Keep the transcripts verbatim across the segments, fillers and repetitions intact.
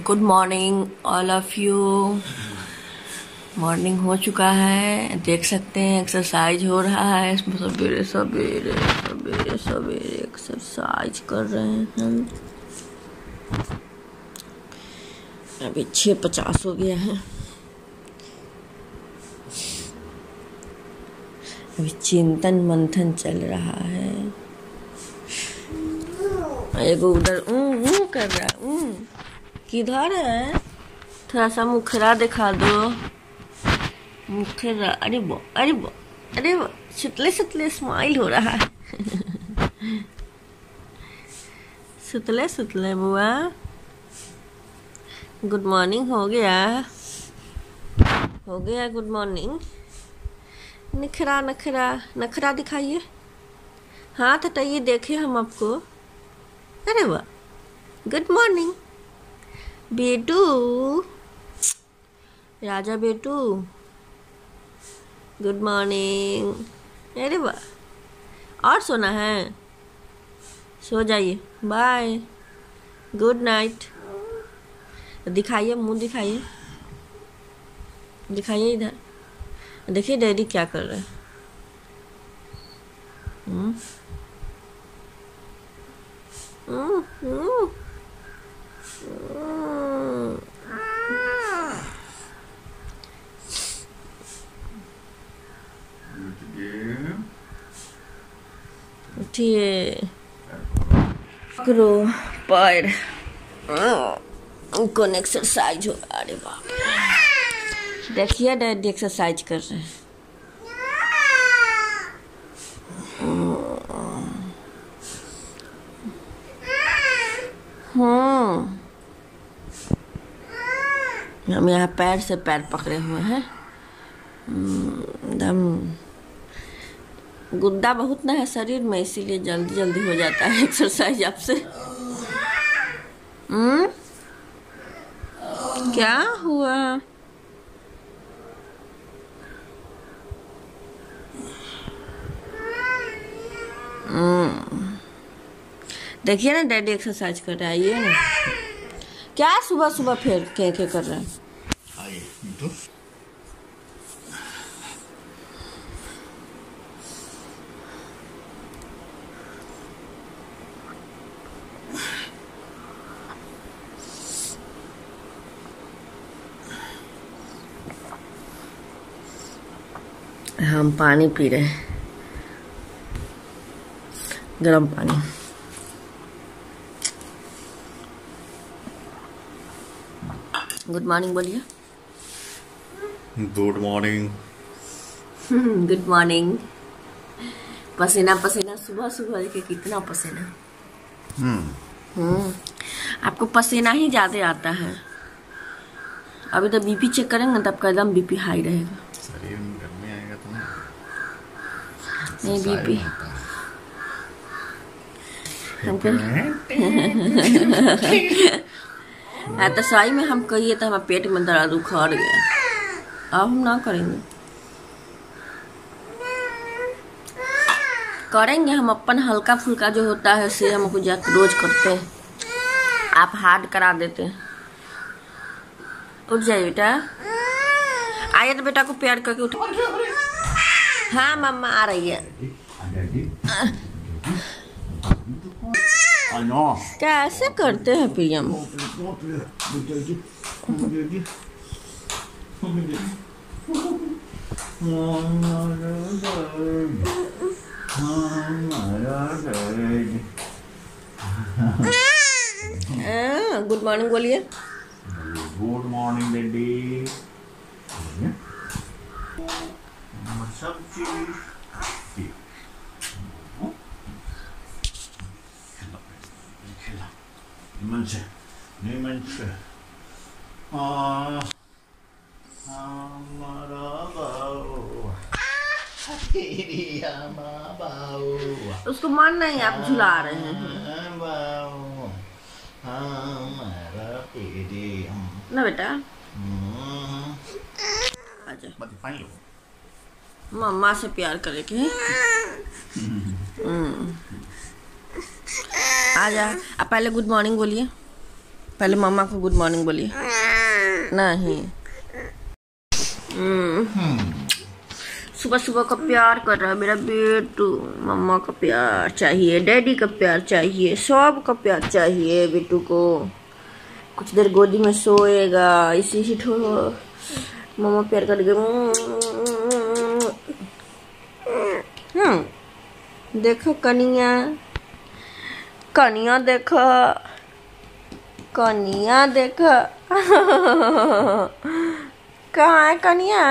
Good morning all of you. Morning हो चुका है, देख सकते हैं एक्सरसाइज हो रहा है। सवेरे सवेरे सवेरे सवेरे एक्सरसाइज कर रहे हैं हम। अभी छः पचास हो गया है। अभी चिंतन मंथन चल रहा है। एगो उधर ऊ ऊ कर रहा है। ऊ किधर है? थोड़ा सा मुखरा दिखा दो। मुखरा, अरे वो अरे वो अरे वो सुतले सुतले स्माइल हो रहा है। सुतले सुतले बुआ। गुड मॉर्निंग हो गया हो गया गुड मॉर्निंग। नखरा नखरा नखरा दिखाइए, हाथ हटाइए, देखे हम आपको। अरे वाह, गुड मॉर्निंग बेटू, राजा बेटू, गुड मॉर्निंग। अरे वाह, और सोना है? सो जाइए, बाय, गुड नाइट। दिखाइए, मुंह दिखाइए, दिखाइए इधर। देखिए डैडी क्या कर रहे हैं। हम्म हम्म हम्म उठिए, करो पैर, कौन एक्सरसाइज हो। अरे बाप रे, देखिए डैडी एक्सरसाइज कर रहे हैं। हम्म हम यहाँ पैर से पैर पकड़े हुए हैं। एकदम गुद्दा बहुत ना है शरीर में, इसीलिए जल्दी जल्दी हो जाता है एक्सरसाइज आपसे। हम्म क्या हुआ? हम्म देखिए ना डैडी एक्सरसाइज कर रहा है। ये ना क्या सुबह सुबह फिर क्या क्या कर रहा है। हम पानी पी रहे हैं, गर्म पानी। गुड मॉर्निंग बोलिए। Good morning. Good morning. पसीना पसीना सुबह सुबह देखिए कितना पसीना। हम्म आपको पसीना ही ज्यादा आता है। अभी तो बीपी चेक करेंगे तब का एकदम बीपी हाई रहेगा। शरीर में गर्मी आएगा तो नहीं बीपी हमको हाँ तो सही में हम कहिए तो हमारे पेट में दर्द उखड़ गया। अब हम ना करेंगे करेंगे हम अपन हल्का फुल्का जो होता है से हमको रोज करते हैं। आप हार्ड करा देते हैं। उठ जाइए बेटा, आइए तो बेटा को प्यार करके उठ। हाँ मम्मा आ रही है। कैसे करते हैं पीएम? गुड मॉर्निंग बोलिए। Good morning baby. सब चीज निमन से निमन से हमारा बाऊ बाऊ। उसको मान नहीं, आप झुला रहे हैं बाऊ हमारा पेड़ी ना बेटा। आजा पानी लो, मम्मा से प्यार करे के। आजा आप पहले गुड मॉर्निंग बोलिए। पहले मम्मा को गुड मॉर्निंग बोलिए। नहीं, सुबह सुबह का प्यार कर रहा है मेरा बेटू। मम्मा का प्यार चाहिए, डैडी का प्यार चाहिए, सब का प्यार चाहिए बेटू को। कुछ देर गोदी में सोएगा, इसी ही ठो मम्मा प्यार करेंगे। हम्म देखो कनिया, कनिया देखो, कनिया देखो। कहाँ है कनिया?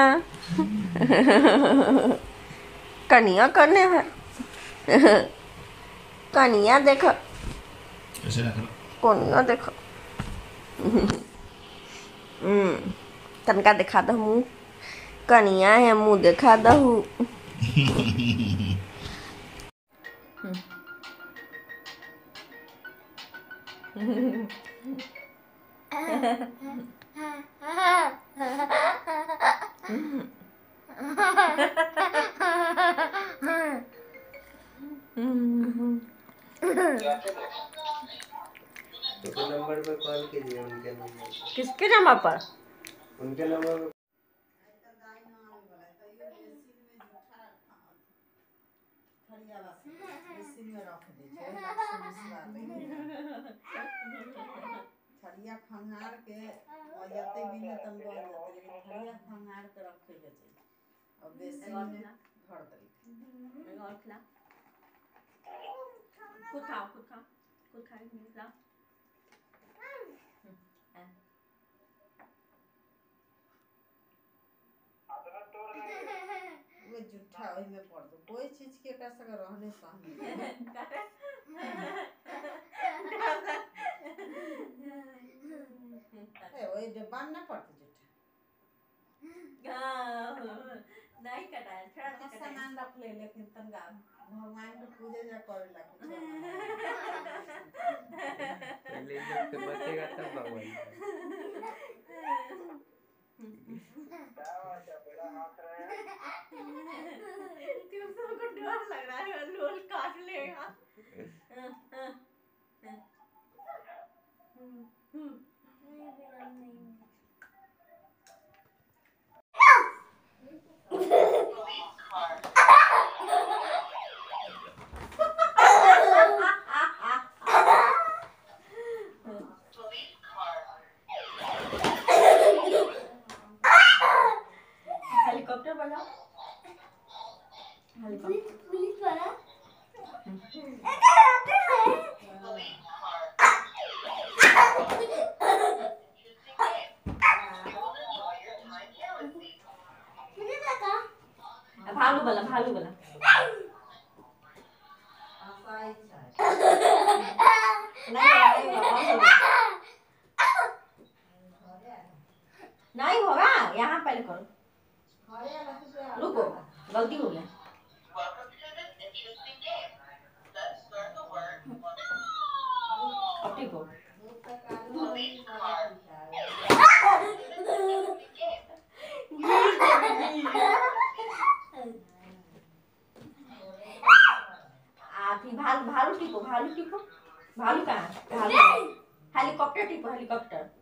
कनिया करने है। कनिया देखो, कनिया देखो। तनका दिखा दो मुँह, कनिया है मुँह दिखा दो। उनके नंबर पर कॉल कीजिए, उनके नंबर पर। किसके नंबर पर? उनके नंबर पर। थरिया खंगार के जते भी न तन बन जते, लेकिन थरिया खंगार के रखे के चाहिए और बेसी में भर दे। और खिला, खुद खाओ, खुद खाओ, खुद खाओ, खिलाओ। वो जुठा ओहि में पड़ दो, कोई चीज के कर सके रहने सहने। ए ओए डब्बा में ना पड़ते जुठा। नहीं कटाया, थोड़ा सा सामान रख ले, लेकिन तनका भगवान के पूजे जा करे ला कुछ। पहले जब से बचेगा तब भगवान। सबको डर लग रहा है, लोल काट लेगा। हेलीकॉप्टर बनाओ, पुलिस वाला। भालू वाला, भालू वाला। नहीं होगा, यहाँ पहले करो। रुको, गलती हो गया। अब ठीक हो। भालू, भालू टिपो, भालू टिपो। भालू कहाँ? भालू हेलीकॉप्टर टिपो, हेलीकॉप्टर।